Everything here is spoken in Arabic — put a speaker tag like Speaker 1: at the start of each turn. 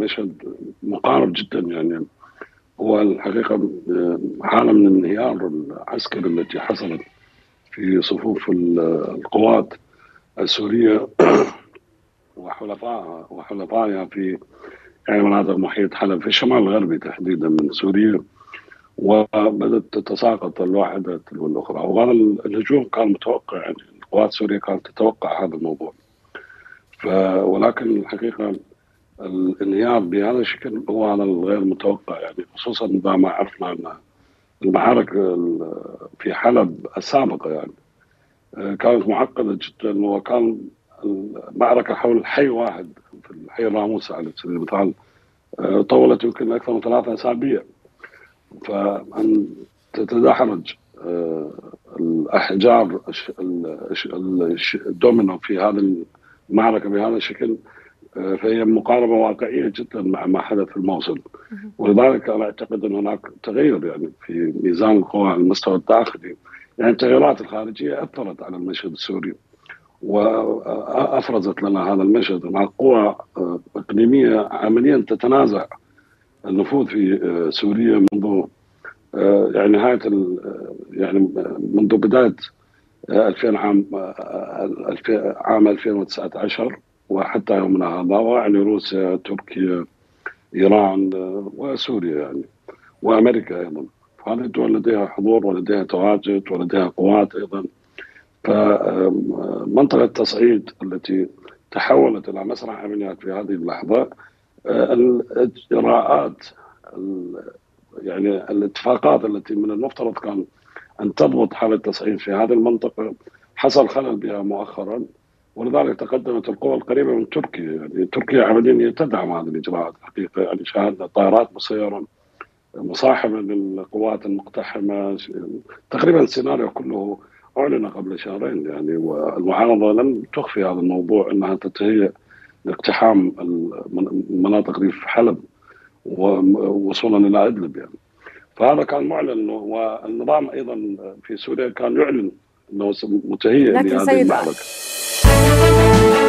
Speaker 1: المشهد مقارب جدا يعني. هو الحقيقة حالة من الانهيار العسكري التي حصلت في صفوف القوات السورية وحلفائها في يعني مناطق محيط حلب في الشمال الغربي تحديدا من سوريا، وبدأت تتساقط الواحدة تلو الأخرى. وهذا الهجوم كان متوقع، يعني القوات السورية كانت تتوقع هذا الموضوع. ولكن الحقيقة الانهيار بهذا الشكل هو هذا الغير متوقع، يعني خصوصا إذا ما عرفنا أن المعارك في حلب السابقة يعني كانت معقدة جدا، وكان المعركة حول حي واحد في الحي الراموسي على سبيل المثال طولت يمكن أكثر من 3 أسابيع. فأن تتدحرج الأحجار الدومينو في هذه المعركة بهذا الشكل فهي مقاربة واقعية جدا مع ما حدث في الموصل. ولذلك أنا أعتقد أن هناك تغير يعني في ميزان القوى على المستوى الداخلي. يعني التغيرات الخارجية أثرت على المشهد السوري وأفرزت لنا هذا المشهد مع قوى إقليمية عمليا تتنازع النفوذ في سوريا منذ يعني نهاية يعني منذ بداية 2000 عام 2019 وحتى يومنا هذا، ويعني روسيا، تركيا، إيران وسوريا يعني وأمريكا أيضا. هذه الدول لديها حضور ولديها تواجد ولديها قوات أيضا. فمنطقة تصعيد التي تحولت إلى مسرح عمليات في هذه اللحظة، الإجراءات يعني الاتفاقات التي من المفترض كان أن تضبط حالة التصعيد في هذه المنطقة حصل خلل بها مؤخرا. ولذلك تقدمت القوى القريبة من تركيا، يعني تركيا عمليا تدعم هذه الإجراءات الحقيقة. يعني شاهدنا طائرات مسيرة مصاحبة للقوات المقتحمة، تقريبا السيناريو كله أعلن قبل شهرين يعني. والمعارضة لم تخفي هذا الموضوع أنها تتهيأ لاقتحام المناطق دي في حلب ووصولا إلى إدلب يعني. فهذا كان معلن، والنظام أيضا في سوريا كان يعلن أنه متهيئ
Speaker 2: لكن
Speaker 1: لهذه
Speaker 2: سيد
Speaker 1: المعركة.